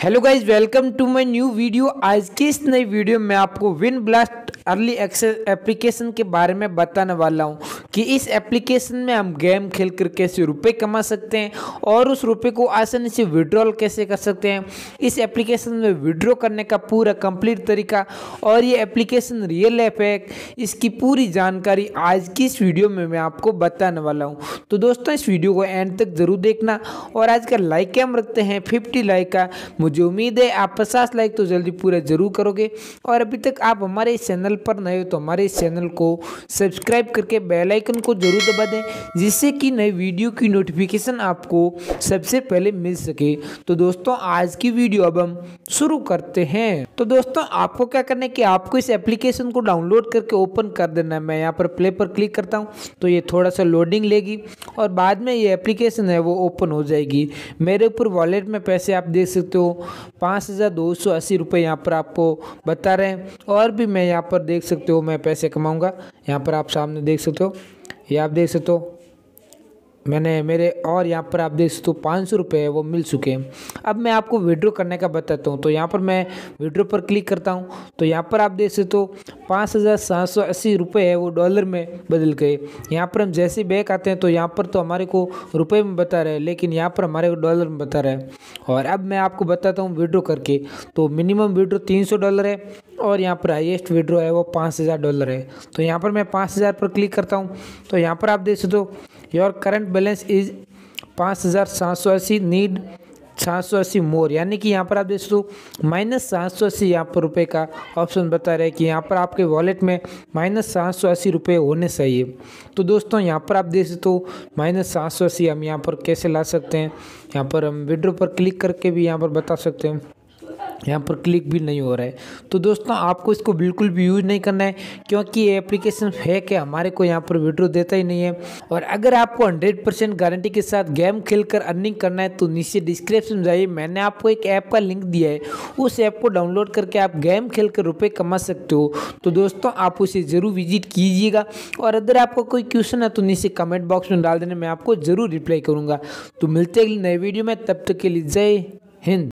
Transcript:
Hello guys, welcome to my new video. आज की इस नई वीडियो में आपको win blast early access application के बारे में बताने वाला हूं कि इस एप्लीकेशन में हम गेम खेल कर कैसे रुपए कमा सकते हैं और उस रुपए को आसानी से विड्रॉल कैसे कर सकते हैं। इस एप्लीकेशन में विड्रॉ करने का पूरा कंप्लीट तरीका और ये एप्लीकेशन रियल ऐप है, इसकी पूरी जानकारी आज की इस वीडियो में मैं आपको बताने वाला हूँ। तो दोस्तों, इस वीडियो को एंड तक जरूर देखना और आज का लाइक कैम रखते हैं 50 लाइक का। मुझे उम्मीद है आप 50 लाइक तो जल्दी पूरा जरूर करोगे और अभी तक आप हमारे इस चैनल पर नए हो तो हमारे इस चैनल को सब्सक्राइब करके बेल आइकन को जरूर दबा दें, जिससे कि नई वीडियो की नोटिफिकेशन आपको सबसे पहले मिल सके। तो दोस्तों, आज की वीडियो अब हम शुरू करते हैं। तो दोस्तों, आपको क्या करना है कि आपको इस एप्लीकेशन को डाउनलोड करके ओपन कर देना है। मैं यहाँ पर प्ले पर क्लिक करता हूँ तो ये थोड़ा सा लोडिंग लेगी और बाद में ये एप्लीकेशन है वो ओपन हो जाएगी। मेरे ऊपर वॉलेट में पैसे आप देख सकते हो 5280 रुपये यहाँ पर आपको बता रहे हैं और भी मैं यहाँ पर देख सकते हो मैं पैसे कमाऊँगा। यहाँ पर आप सामने देख सकते हो, ये आप देख सकते हो मैंने मेरे और यहाँ पर आप देख सकते हो 500 रुपये है वो मिल चुके हैं। अब मैं आपको विड्रॉ करने का बताता हूँ। तो यहाँ पर मैं विड्रॉ पर क्लिक करता हूँ तो यहाँ पर आप देख सकते हो 5780 रुपये है वो डॉलर में बदल गए। यहाँ पर हम जैसे बैक आते हैं तो यहाँ पर तो हमारे को रुपये में बता रहे हैं, लेकिन यहाँ पर हमारे को डॉलर में बता रहा है। और अब मैं आपको बताता हूँ विड्रॉ करके। तो मिनिमम विड्रॉ $300 है और यहाँ पर हाईएस्ट विड्रॉ है वो $5000 है। तो यहाँ पर मैं 5000 पर क्लिक करता हूँ तो यहाँ पर आप देख सकते हो your current balance is 5780, need 780 more, यानी कि यहाँ पर आप देख सकते हो -780 यहाँ पर रुपये का ऑप्शन बता रहे हैं कि यहाँ पर आपके वॉलेट में -780 रुपये होने चाहिए। तो दोस्तों, यहाँ पर आप देख सकते हो -780 हम यहाँ पर कैसे ला सकते हैं। यहाँ पर हम विड्रॉ पर क्लिक करके भी यहाँ पर बता सकते हैं। यहाँ पर क्लिक भी नहीं हो रहा है। तो दोस्तों, आपको इसको बिल्कुल भी यूज़ नहीं करना है क्योंकि ये एप्लीकेशन फेक है, हमारे को यहाँ पर विड्रॉ देता ही नहीं है। और अगर आपको 100% गारंटी के साथ गेम खेलकर अर्निंग करना है तो नीचे डिस्क्रिप्शन में जाइए, मैंने आपको एक ऐप का लिंक दिया है, उस ऐप को डाउनलोड करके आप गेम खेल कर रुपये कमा सकते हो। तो दोस्तों, आप उसे ज़रूर विजिट कीजिएगा और अगर आपको कोई क्वेश्चन है तो नीचे कमेंट बॉक्स में डाल देना, मैं आपको ज़रूर रिप्लाई करूँगा। तो मिलते हैं अगली नई वीडियो में, तब तक के लिए जय हिंद।